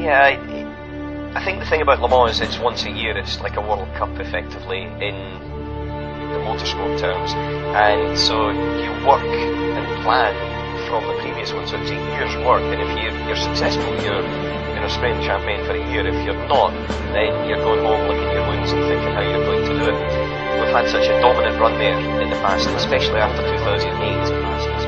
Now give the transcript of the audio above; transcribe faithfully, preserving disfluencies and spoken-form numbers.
Yeah, I, I think the thing about Le Mans is it's once a year. It's like a World Cup, effectively, in the motorsport terms. And so you work and plan from the previous one. So it's a year's work, and if you're, you're successful, you're an Australian champion for a year. If you're not, then you're going home licking your wounds and thinking how you're going to do it. We've had such a dominant run there in the past, especially after two thousand eight.